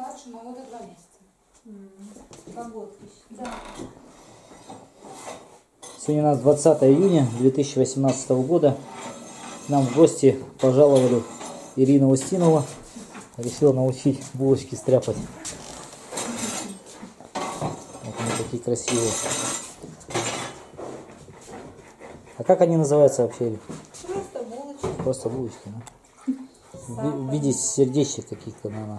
младшему года 2 месяца. Погодки. Да. Сегодня у нас 20 июня 2018 года. К нам в гости пожаловали Ирина Устинова. Решила научить булочки стряпать. Вот они такие красивые. А как они называются вообще, Ирина? Просто булочки. Просто булочки, да? В виде сердечек каких-то, наверное.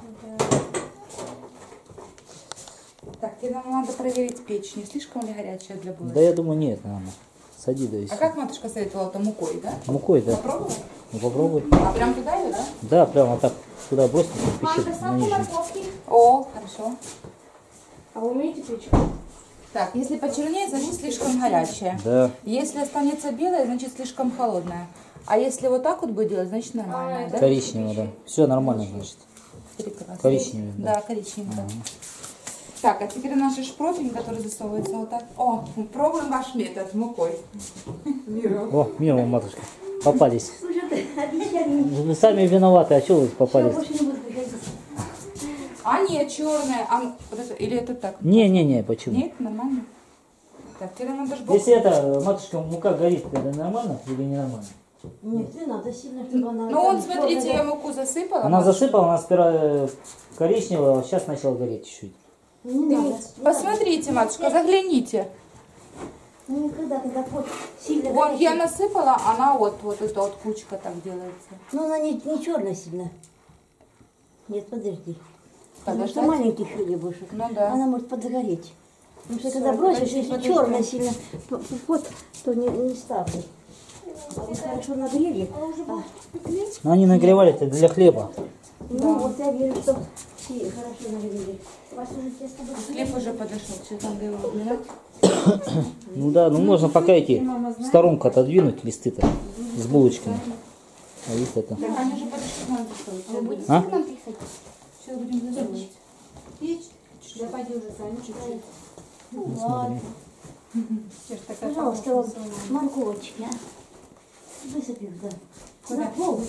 Так, тебе нам надо проверить печь, не слишком ли горячая для булочек? Да я думаю, нет, наверное. Сади, да, и А всё. как матушка советовала, то мукой, да? Мукой, да. Попробовала? Ну попробуй. А прям туда ее, да? Да, прямо так туда брось, пищит на нижнюю. О, хорошо. А вы умеете печь? Так, если почернеет, значит слишком горячая. Да. Если останется белая, значит слишком холодная. А если вот так вот будет делать, значит нормальная, да? Коричневая, да. Все нормально, значит. Прекрасно. Коричневая, да. Да, коричневая. Так, а теперь наш шпротень, который засовывается вот так. О, пробуем ваш метод с мукой. Мира. О, мимо, матушка. Попались. Слушай, обещали. Вы сами виноваты, а что вы попались? Больше не буду приходить. А нет, черная. А, вот это, или это так? Не, почему? Нет, нормально. Так, теперь надо ждать. Если это, матушка, мука горит, это нормально или ненормально? Нет, не надо сильно, чтобы она... Ну вот, смотрите, я муку засыпала. Она засыпала, она сперва коричневая, а сейчас начала гореть чуть-чуть. Не надо. Посмотрите, матушка, загляните. Ну никогда, когда вот сильно... Вот горячий. я насыпала, она вот эта вот кучка так делается. Ну она не черная сильно. Нет, подожди. Потому что Подождать? маленьких хлебушек. Ну да. Она может подгореть. Потому что Всё, когда бросишь, подожди, если подожди. черная сильно вот, то не ставлю. А вот хорошо нагрели. Но они нагревали-то для хлеба. Ну вот я вижу, что все хорошо нагрели. Вася уже тесто будет. Хлеб уже подошел, все там его убирать. Ну да, ну можно пока эти в сторонку отодвинуть листы-то с булочками. А их это... Так они уже подошли к нам засовывать. Сейчас будем А? Сейчас будем засовывать. Печь? Да пойди уже сами чуть-чуть. Ну ладно. Пожалуйста, вот морковочки, а? Высыпи, да. На пол.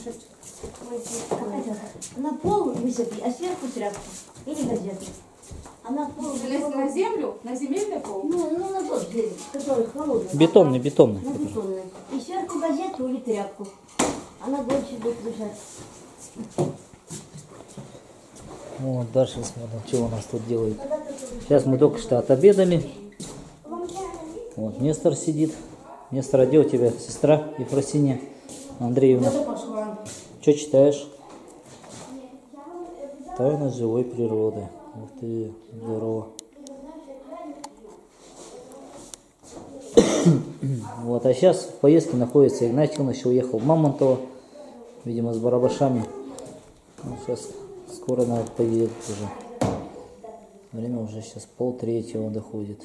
На пол высыпи, а сверху тряпку. Или газету. А на пол... На землю? На земельный пол? Ну, на тот, который холодный. Бетонный. На бетонный. И сверху газету или тряпку. Она больше будет лежать. Вот, дальше смотрим, что у нас тут делают. Сейчас мы только что отобедали. Вот, Нестор сидит. Нестор, а где у тебя сестра Ефросинья Андреевна? Что читаешь? Тайна живой природы. Ух ты, здорово. Вот, а сейчас в поездке находится Игнатий, он еще уехал в Мамонтово, видимо, с барабашами. Вот сейчас скоро, наверное, поедет уже. Время уже сейчас 2:30 доходит.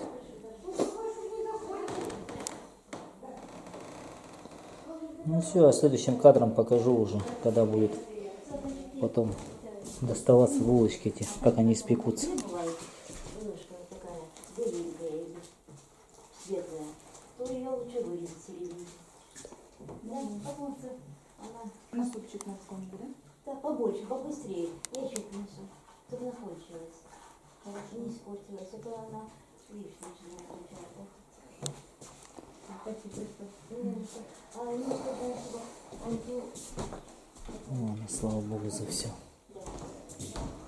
Ну все, а следующим кадром покажу уже, когда будет потом доставаться булочки эти, как они испекутся. Немножко вот такая беленькая или светлая. То ее лучше вырезать середину. Да, потому что она... На супчик на комнату, да? Да, побольше, побыстрее. Я еще принесу. Чтобы находчилась. Хорошо, не испортилась. А то она видишь, начинает включать. А немножко дальше. Ладно, слава Богу за все.